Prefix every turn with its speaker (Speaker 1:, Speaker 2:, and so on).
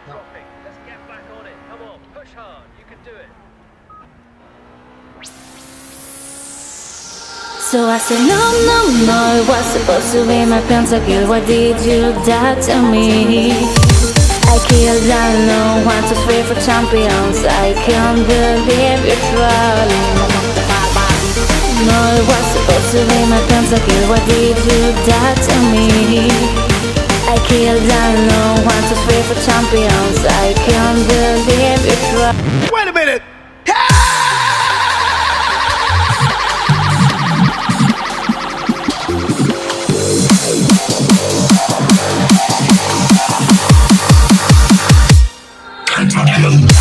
Speaker 1: dropping. Let's get back on it. Come on, push hard. You can do it.
Speaker 2: So I said no, no, no, it was supposed to be my pentakill. Why did you die to me? I killed alone, 1, 2, 3 for champions. I can't believe you're trolling. No, it was supposed to be my pentakill. Why did you die to me? I killed alone, 1, 2, 3 for champions. I can't believe you're trolling.
Speaker 3: Wait a minute!
Speaker 4: Pentakill.